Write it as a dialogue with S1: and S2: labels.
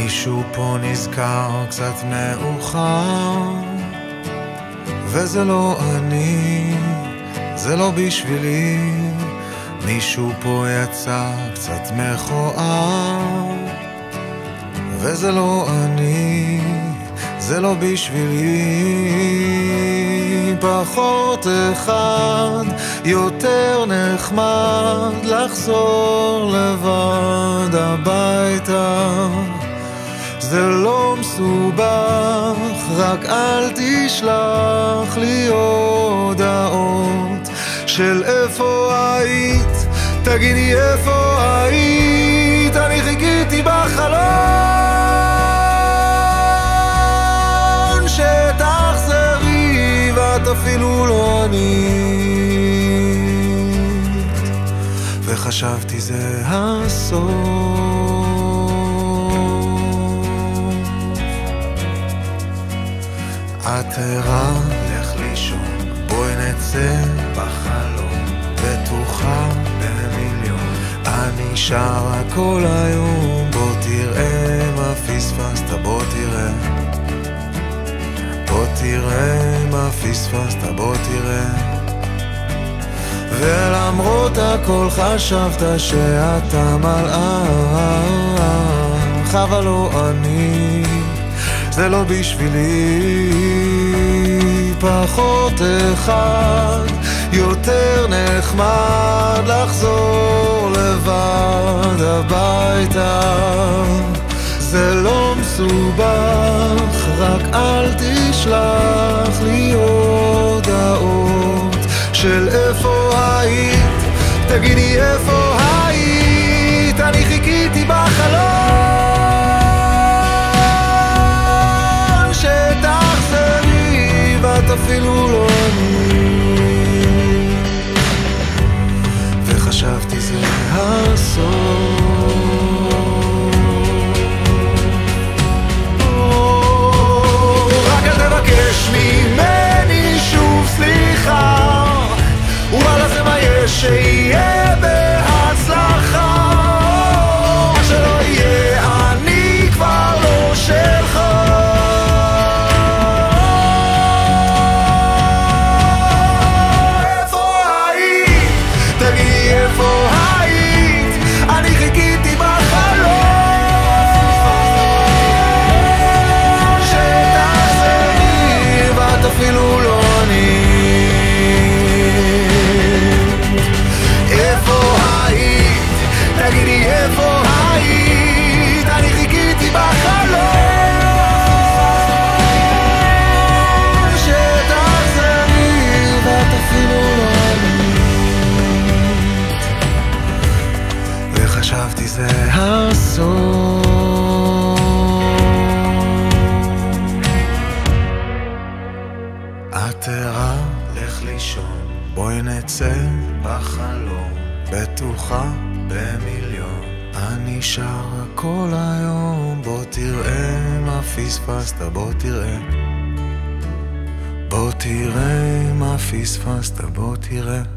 S1: מישהו פה נזכר קצת מאוחר, וזה לא אני, זה לא בשבילי. מישהו פה יצא קצת מכוער, וזה לא אני, זה לא בשבילי. פחות אחד, יותר נחמד לחזור לבד הביתה. זה לא מסובך, רק אל תשלח לי הודעות של איפה היית, תגידי איפה היית. אני חיכיתי בחלון שתחזרי ואת אפילו לא ענית, וחשבתי זה הסוף. את ערה, לך לישון, בואי נצא בחלום, בטוחה במיליון. אני שרה כל היום, בוא תראה מה פספסת, בוא תראה, בוא תראה מה פספסת, בוא תראה. ולמרות הכל חשבת שאתה מלאך, אבל לא אני, זה לא בשבילי. פחות אחד, יותר נחמד לחזור לבד הביתה. זה לא מסובך, רק אל תשלח לי הודעות של איפה היית, תגידי איפה היית. אני חיכיתי בחלון שתחזרי ואת אפילו לא ענית, וחשבתי זה הסוף. רק אל תבקש ממני שוב סליחה, וואלה זה מה יש, שיהיה בהצלחה. מה שלא יהיה אני כבר לא שלך. אפילו לא ענית, איפה היית? תגידי איפה היית? אני חיכיתי בחלון שתחזרי ואת אפילו לא ענית, וחשבתי זה הסוף. את ערה, לך לישון, בואי נצא בחלום, בטוחה במיליון. אני שרה כל היום, בוא תראה מה פספסת, בוא תראה, בוא תראה מה פספסת, בוא תראה.